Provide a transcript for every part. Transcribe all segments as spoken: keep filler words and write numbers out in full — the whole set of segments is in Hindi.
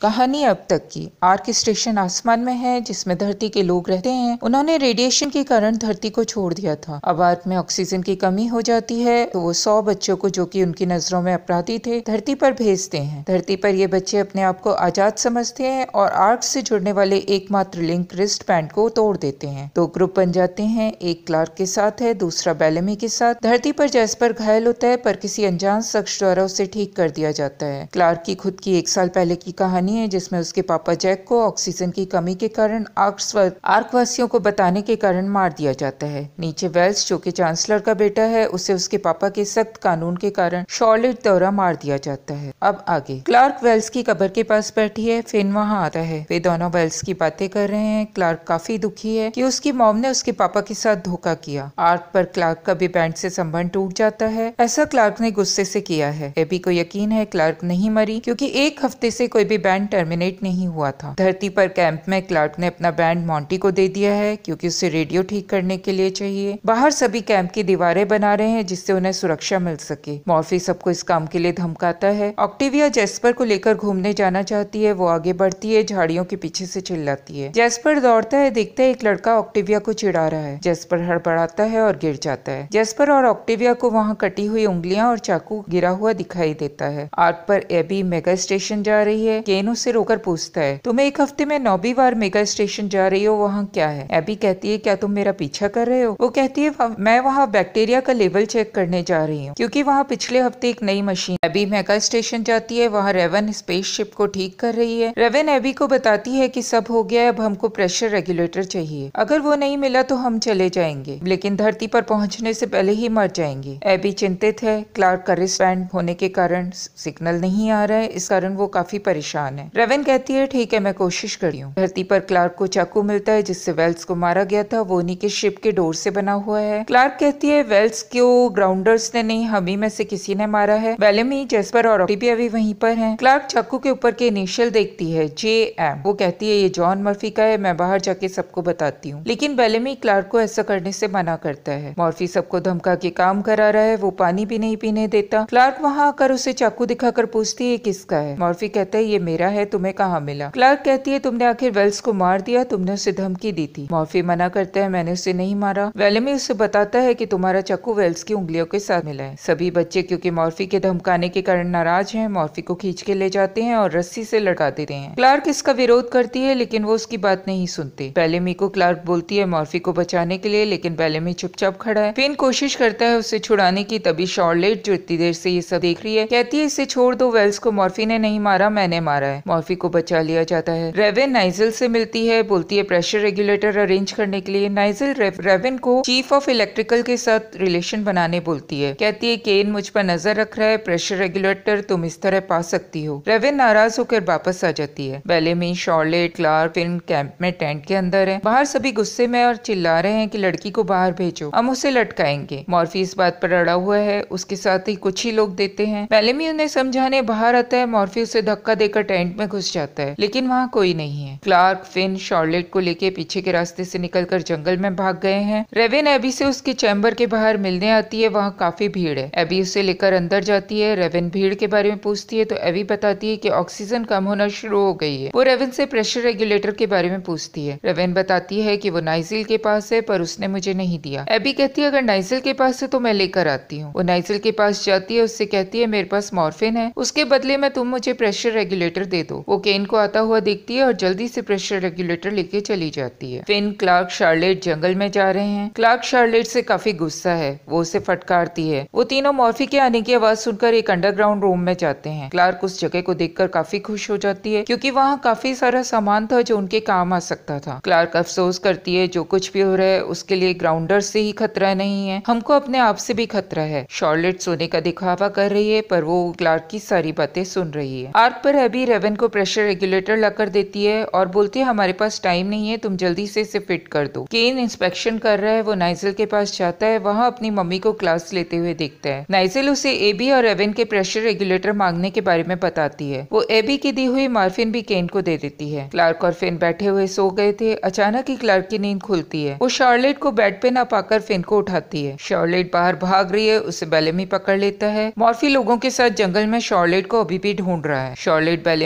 कहानी अब तक की। आर्क स्टेशन आसमान में है जिसमें धरती के लोग रहते हैं। उन्होंने रेडिएशन के कारण धरती को छोड़ दिया था। अब आर्क में ऑक्सीजन की कमी हो जाती है तो वो सौ बच्चों को, जो कि उनकी नजरों में अपराधी थे, धरती पर भेजते हैं। धरती पर ये बच्चे अपने आप को आजाद समझते हैं और आर्क से जुड़ने वाले एकमात्र लिंक रिस्ट बैंड को तोड़ देते हैं। दो ग्रुप बन जाते हैं, एक क्लार्क के साथ है, दूसरा बेलेमी के साथ। धरती पर जैस्पर घायल होता है पर किसी अनजान शख्स द्वारा उसे ठीक कर दिया जाता है। क्लार्क की खुद की एक साल पहले की कहानी है जिसमें उसके पापा जैक को ऑक्सीजन की कमी के कारण आर्क वासियों को बताने के कारण मार दिया जाता है। नीचे वेल्स, जो कि चांसलर का बेटा है, उसे उसके पापा के सख्त कानून के कारण शॉर्लेट द्वारा मार दिया जाता है। अब आगे क्लार्क वेल्स की कब्र के पास बैठी है। फिन वहां आता है। वे दोनों वेल्स की बातें कर रहे हैं। क्लार्क काफी दुखी है कि उसकी मॉम ने उसके पापा के साथ धोखा किया। आर्क पर क्लार्क का भी बैंड से संबंध टूट जाता है। ऐसा क्लार्क ने गुस्से से किया है। एबी को यकीन है क्लार्क नहीं मरी क्योंकि एक हफ्ते से कोई भी बैंड टर्मिनेट नहीं हुआ था। धरती पर कैंप में क्लार्क ने अपना बैंड मॉन्टी को दे दिया है क्योंकि उसे रेडियो ठीक करने के लिए चाहिए। बाहर सभी कैंप की दीवारें बना रहे हैं जिससे उन्हें सुरक्षा मिल सके। मॉर्फी सबको इस काम के लिए धमकाता है। ऑक्टेविया जैस्पर को लेकर घूमने जाना चाहती है। वो आगे बढ़ती है, झाड़ियों के पीछे से चिल्लाती है। जैस्पर दौड़ता है, देखता है एक लड़का ऑक्टेविया को चिढ़ा रहा है। जैस्पर हड़बड़ाता है और गिर जाता है। जैस्पर और ऑक्टेविया को वहाँ कटी हुई उंगलियां और चाकू गिरा हुआ दिखाई देता है। आर्क पर एबी मेगा स्टेशन जा रही है। केन उसे रोकर पूछता है, तुम एक हफ्ते में नौवीं बार मेगा स्टेशन जा रही हो, वहाँ क्या है? एबी कहती है, क्या तुम मेरा पीछा कर रहे हो? वो कहती है, मैं वहाँ बैक्टीरिया का लेवल चेक करने जा रही हूँ क्योंकि वहाँ पिछले हफ्ते एक नई मशीन। एबी मेगा स्टेशन जाती है। वहाँ रेवन स्पेसशिप को ठीक कर रही है। रेवन एबी को बताती है कि सब हो गया है, अब हमको प्रेशर रेगुलेटर चाहिए। अगर वो नहीं मिला तो हम चले जाएंगे, लेकिन धरती पर पहुंचने से पहले ही मर जाएंगे। एबी चिंतित है। क्लार्क का रिस्ट बैंड होने के कारण सिग्नल नहीं आ रहा है, इस कारण वो काफी परेशान है। रेवन कहती है, ठीक है, मैं कोशिश कर रही हूँ। धरती पर क्लार्क को चाकू मिलता है जिससे वेल्स को मारा गया था। वो उन्हीं के शिप के डोर से बना हुआ है। क्लार्क कहती है, वेल्स को ग्राउंडर्स ने नहीं, हम ही में से किसी ने मारा है। बेलेमी, जैस्पर और ऑक्टेविया भी वहीं पर हैं। क्लार्क चाकू के ऊपर के इनिशियल देखती है, जे एम। वो कहती है, ये जॉन मर्फी का है, मैं बाहर जाके सबको बताती हूँ। लेकिन बेलेमी क्लार्क को ऐसा करने से मना करता है। मॉर्फी सबको धमका के काम करा रहा है। वो पानी भी नहीं पीने देता। क्लार्क वहाँ आकर उसे चाकू दिखाकर पूछती है, किसका है? मॉर्फी कहता है, ये मेरा है, तुम्हें कहाँ मिला? क्लार्क कहती है, तुमने आखिर वेल्स को मार दिया, तुमने उसे धमकी दी थी। मॉर्फी मना करता है, मैंने उसे नहीं मारा। बेलेमी उसे बताता है कि तुम्हारा चाकू वेल्स की उंगलियों के साथ मिला है। सभी बच्चे क्योंकि मॉर्फी के धमकाने के कारण नाराज हैं, मॉर्फी को खींच के ले जाते हैं और रस्सी से लटका देते हैं। क्लार्क इसका विरोध करती है लेकिन वो उसकी बात नहीं सुनती। बेलेमी को क्लार्क बोलती है मॉर्फी को बचाने के लिए, लेकिन बेलेमी चुपचाप खड़ा है। फिन कोशिश करता है उसे छुड़ाने की, तभी शॉर्लेट, जो इतनी देर से ये सब देख रही है, कहती है, इसे छोड़ दो, वेल्स को मॉर्फी ने नहीं मारा, मैंने मारा है। मॉर्फी को बचा लिया जाता है। रेवन नाइजल से मिलती है, बोलती है प्रेशर रेगुलेटर अरेंज करने के लिए। नाइजल रेवन को चीफ ऑफ इलेक्ट्रिकल के साथ रिलेशन बनाने बोलती है। कहती है, केन मुझ पर नजर रख रहा है, प्रेशर रेगुलेटर तुम इस तरह पा सकती हो। रेवन नाराज होकर वापस आ जाती है। Bellamy, Charlotte, Clarke, Finn camp में टेंट के अंदर है। बाहर सभी गुस्से में और चिल्ला रहे हैं कि लड़की को बाहर भेजो, हम उसे लटकाएंगे। मॉर्फी इस बात पर अड़ा हुआ है। उसके साथ ही कुछ ही लोग देते हैं। बेलेमी उन्हें समझाने बाहर आता है। मॉर्फी उसे धक्का देकर टेंट में घुस जाता है, लेकिन वहाँ कोई नहीं है। क्लार्क, फिन, शॉर्लेट को लेके पीछे के रास्ते से निकलकर जंगल में भाग गए हैं। रेवन एबी से उसके चैम्बर के बाहर मिलने आती है। वहाँ काफी भीड़ है। एबी उसे लेकर अंदर जाती है। रेवन भीड़ के बारे में पूछती है तो एबी बताती है कि ऑक्सीजन कम होना शुरू हो गई है। वो रेवन से प्रेशर रेगुलेटर के बारे में पूछती है। रेवन बताती है कि वो नाइजल के पास है पर उसने मुझे नहीं दिया। एबी कहती है, अगर नाइजल के पास है तो मैं लेकर आती हूँ। वो नाइजल के पास जाती है, उससे कहती है, मेरे पास मॉर्फिन है, उसके बदले में तुम मुझे प्रेशर रेगुलेटर दे दो। वो केन को आता हुआ देखती है और जल्दी से प्रेशर रेगुलेटर लेके चली जाती है। फिन, क्लार्क, शार्लेट जंगल में जा रहे हैं। क्लार्क शार्लेट से काफी गुस्सा है। वो उसे फटकारती है। वो तीनों मॉर्फी के आने की आवाज सुनकर एक अंडरग्राउंड रूम में जाते हैं। क्लार्क उस जगह को देखकर काफी खुश हो जाती है क्योंकि वहाँ काफी सारा सामान था जो उनके काम आ सकता था। क्लार्क अफसोस करती है, जो कुछ भी हो रहा है उसके लिए ग्राउंडर से ही खतरा नहीं है, हमको अपने आप से भी खतरा है। शॉर्लेट सोने का दिखावा कर रही है पर वो क्लार्क की सारी बातें सुन रही है। आर्क पर एबी रेवन को प्रेशर रेगुलेटर लाकर देती है और बोलती है, हमारे पास टाइम नहीं है, तुम जल्दी से इसे फिट कर दो। केन इंस्पेक्शन कर रहा है। वो नाइजल के पास जाता है। वहाँ अपनी मम्मी को क्लास लेते हुए देखता है। नाइजल उसे एबी और रेवन के प्रेशर रेगुलेटर मांगने के बारे में बताती है। वो एबी की दी हुई मॉर्फिन भी केन को दे देती है। क्लार्क और फिन बैठे हुए सो गए थे। अचानक ही क्लार्क की नींद खुलती है। वो शार्लेट को बेड पे ना पाकर फिन को उठाती है। शार्लेट बाहर भाग रही है, उसे बेलेमी पकड़ लेता है। मॉर्फी लोगों के साथ जंगल में शार्लेट को अभी भी ढूंढ रहा है। शार्लेट बेलेमी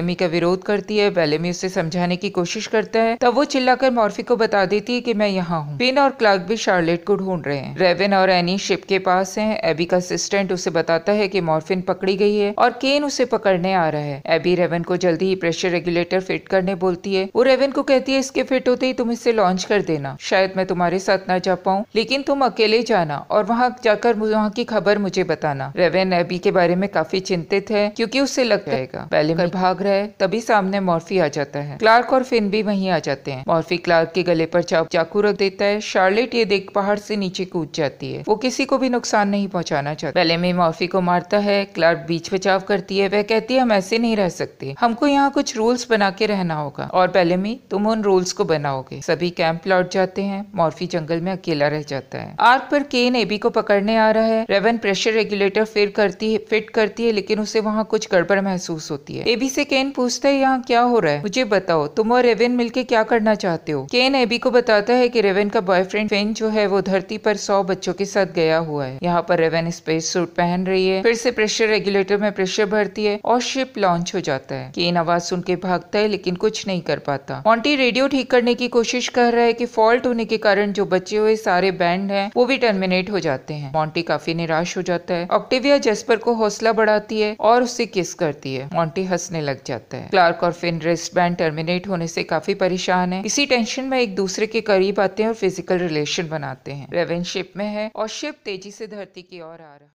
बेलेमी का विरोध करती है। बेलेमी उसे समझाने की कोशिश करता है, तब वो चिल्लाकर मॉर्फी को बता देती है कि मैं यहाँ हूँ। फिन और क्लार्क भी शार्लेट को ढूंढ रहे हैं। रेवन और एनी शिप के पास हैं। एबी का असिस्टेंट उसे बताता है कि मॉर्फिन पकड़ी गई है और केन उसे पकड़ने आ रहा है। एबी रेवन को जल्दी ही प्रेशर रेगुलेटर फिट करने बोलती है। वो रेवन को कहती है इसके फिट होते ही तुम इसे लॉन्च कर देना। शायद मैं तुम्हारे साथ ना जा पाऊँ, लेकिन तुम अकेले जाना और वहाँ जाकर वहाँ की खबर मुझे बताना। रेवन एबी के बारे में काफी चिंतित है क्योंकि उसे लग जाएगा बेलेमी भाग रहा है। तभी सामने मॉर्फी आ जाता है। क्लार्क और फिन भी वहीं आ जाते हैं। मॉर्फी क्लार्क के गले पर चाकू रख देता है। शार्लेट ये देख पहाड़ से नीचे कूद जाती है। वो किसी को भी नुकसान नहीं पहुंचाना चाहती। बेलेमी मॉर्फी को मारता है। क्लार्क बीच बचाव करती है। वह कहती है हम ऐसे नहीं रह सकते, हमको यहाँ कुछ रूल्स बना के रहना होगा और बेलेमी तुम उन रूल्स को बनाओगे। सभी कैंप लौट जाते हैं। मॉर्फी जंगल में अकेला रह जाता है। आर्क पर केन एबी को पकड़ने आ रहा है। रेवन प्रेशर रेगुलेटर फिर करती है फिट करती है, लेकिन उसे वहाँ कुछ गड़बड़ महसूस होती है। एबी से केन पूछता है यहाँ क्या हो रहा है, मुझे बताओ, तुम और रेवन मिलके क्या करना चाहते हो। केन एबी को बताता है कि रेवन का बॉयफ्रेंड फिन जो है वो धरती पर सौ बच्चों के साथ गया हुआ है। यहाँ पर रेवन स्पेस सूट पहन रही है। फिर से प्रेशर रेगुलेटर में प्रेशर भरती है और शिप लॉन्च हो जाता है। केन आवाज सुन के भागता है लेकिन कुछ नहीं कर पाता। मॉन्टी रेडियो ठीक करने की कोशिश कर रहा है कि फॉल्ट होने के कारण जो बचे हुए सारे बैंड हैं वो भी टर्मिनेट हो जाते हैं। मॉन्टी काफी निराश हो जाता है। ऑक्टेविया जेस्पर को हौसला बढ़ाती है और उससे किस करती है। मॉन्टी हंसने लग जाता है। क्लार्क और फिन रिस्ट बैंड टर्मिनेट होने से काफी परेशान है। इसी टेंशन में एक दूसरे के करीब आते हैं और फिजिकल रिलेशन बनाते हैं। रेवन शिप में है और शिप तेजी से धरती की ओर आ रहा है।